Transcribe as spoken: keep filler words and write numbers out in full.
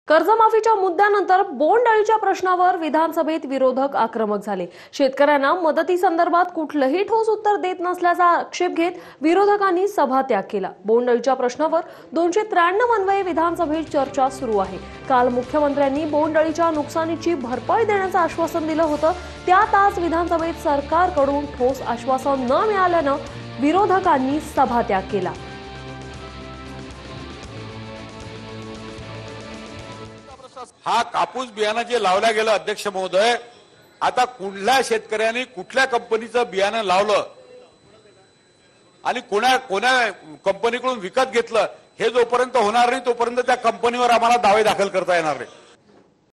कर्जमाफीच्या मुद्द्यानंतर बोंडअळीच्या प्रश्नावर विधानसभेत विरोधक आक्रमक झाले। शेतकऱ्यांना मदतीसंदर्भात कुठलंही ठोस उत्तर देत नसल्याचा आक्षेप घेत विरोधकांनी सभात्याग केला। बोंडअळीच्या प्रश्नावर दोनशे त्र्याण्णव अन्वये विधानसभेत चर्चा सुरू आहे। काल मुख्यमंत्र्यांनी बोंडअळीच्या नुकसानीची भरपाई देण्याचं आश्वासन दिलं होतं, त्यात आज विधानसभेत सरकारकडून ठोस आश्वासन न मिळाल्यानं विरोधकांनी सभात्याग केला। हा कापूस बियाणं जे लावल्या गेलं अध्यक्ष महोदय, आता कुठल्या शेतकऱ्यांनी कुठल्या कंपनीचं बियाणं लावलं आणि कोणा कोणा कंपनीकडून विकत घेतलं हे जोपर्यंत होणार नाही तोपर्यंत त्या कंपनीवर आम्हाला दावे दाखल करता येणार नाही।